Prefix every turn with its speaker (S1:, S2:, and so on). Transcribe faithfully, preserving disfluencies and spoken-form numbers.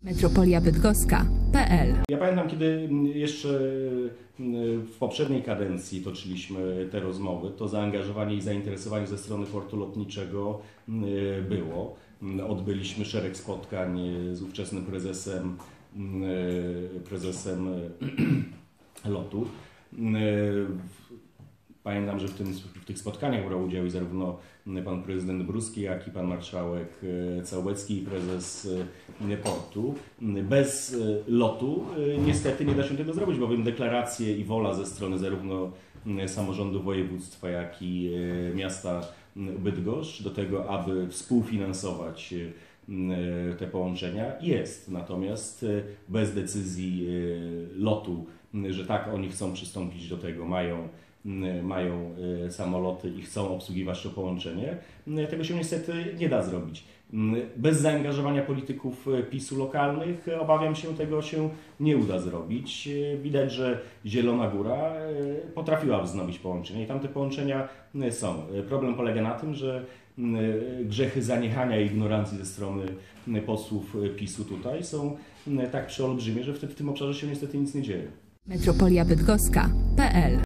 S1: metropolia bydgoska kropka p l.
S2: Ja pamiętam, kiedy jeszcze w poprzedniej kadencji toczyliśmy te rozmowy, to zaangażowanie i zainteresowanie ze strony portu lotniczego było. Odbyliśmy szereg spotkań z ówczesnym prezesem, prezesem lotu. Pamiętam, że w, tym, w tych spotkaniach brał udział i zarówno pan prezydent Bruski, jak i pan marszałek Całecki i prezes portu. Bez lotu niestety nie da się tego zrobić, bowiem deklaracje i wola ze strony zarówno samorządu województwa, jak i miasta Bydgoszcz do tego, aby współfinansować te połączenia jest. Natomiast bez decyzji lotu, że tak oni chcą przystąpić do tego, mają mają samoloty i chcą obsługiwać to połączenie, tego się niestety nie da zrobić. Bez zaangażowania polityków PiSu lokalnych obawiam się, tego się nie uda zrobić. Widać, że Zielona Góra potrafiła wznowić połączenie i tam te połączenia są. Problem polega na tym, że grzechy zaniechania i ignorancji ze strony posłów PiSu tutaj są tak przeolbrzymie, że w tym obszarze się niestety nic nie dzieje.
S1: metropolia bydgoska kropka p l